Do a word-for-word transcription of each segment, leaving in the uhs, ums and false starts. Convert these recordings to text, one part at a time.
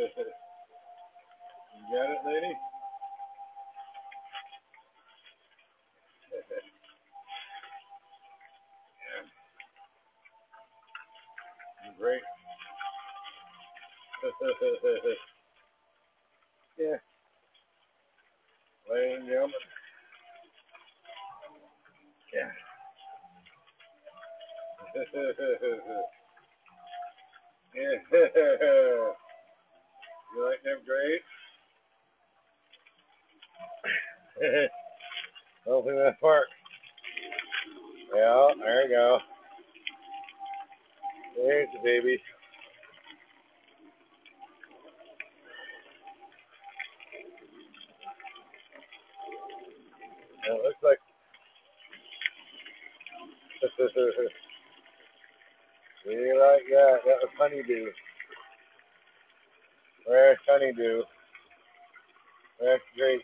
got it, lady? Yeah. Great. Yeah. Ladies and gentlemen. Yeah. Yeah. You like them grapes? Open that part. Yeah, there you go. There's the baby. And it looks like we like that. That was honeydew. Where's honeydew? That's great.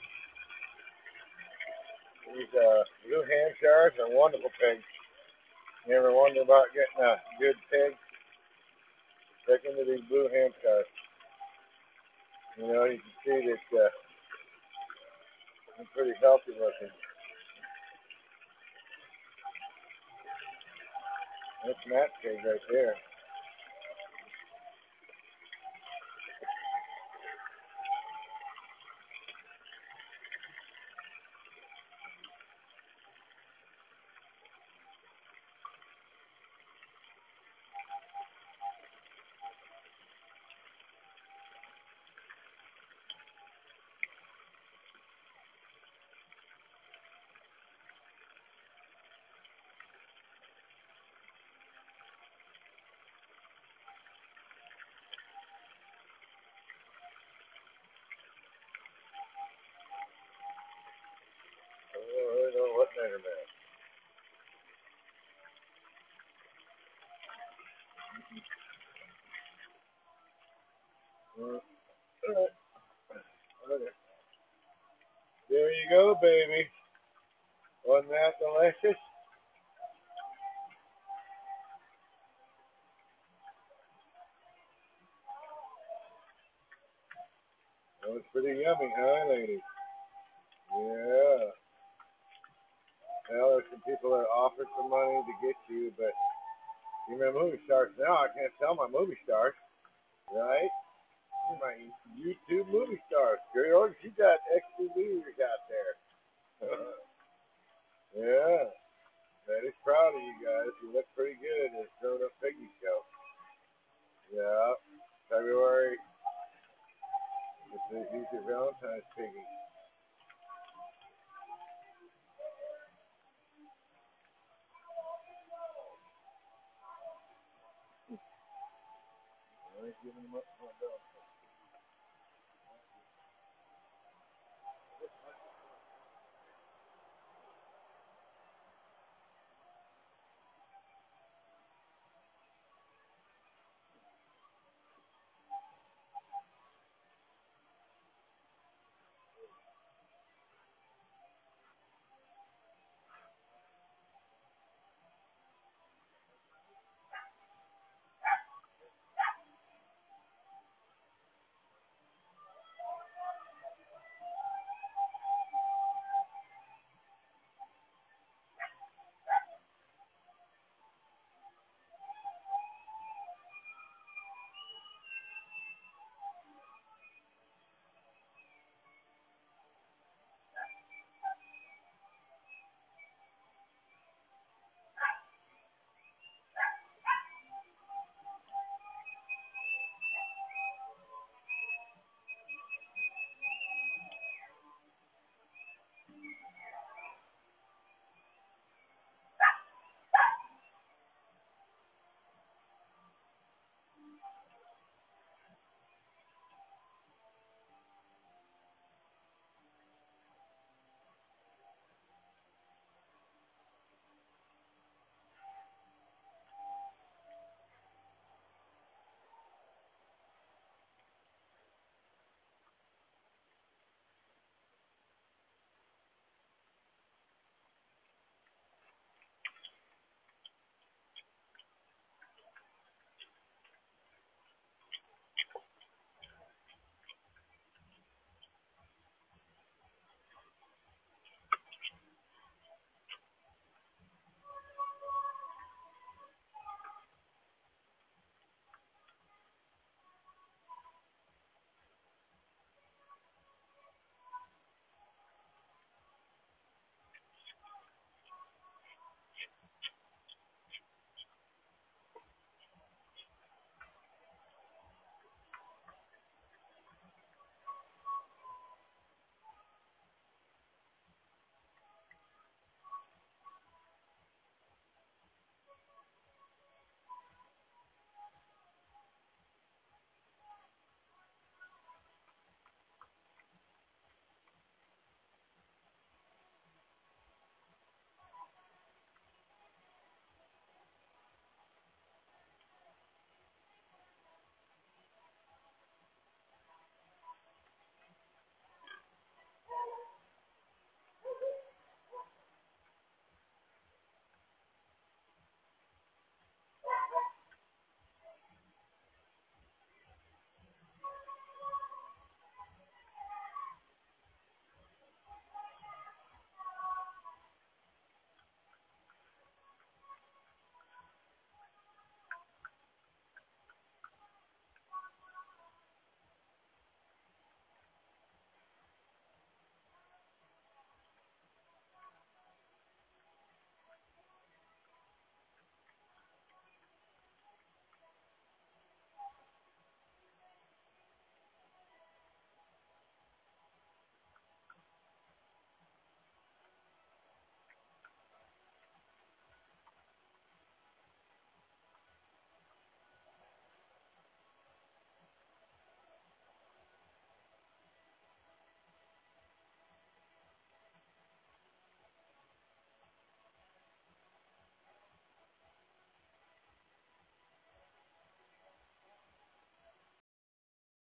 These uh, blue Hampshires are wonderful pigs. You ever wonder about getting a good pig? Check into these blue Hampshires. You know, you can see that uh, they're pretty healthy looking. That's Matt's pig right there. I don't really know what measurement. Mm. All right. Okay. There you go, baby. Wasn't that delicious? That was pretty yummy, huh, ladies? Yeah. Well, there's some people that offer some money to get you, but you remember movie stars now. I can't tell my movie stars, right? My YouTube movie stars. Girl, you got extra viewers out there. Yeah. Very proud of you guys. You look pretty good at Grown Up Piggy Show. Yeah. February. This is usually Valentine's Piggy. I ain't giving them up.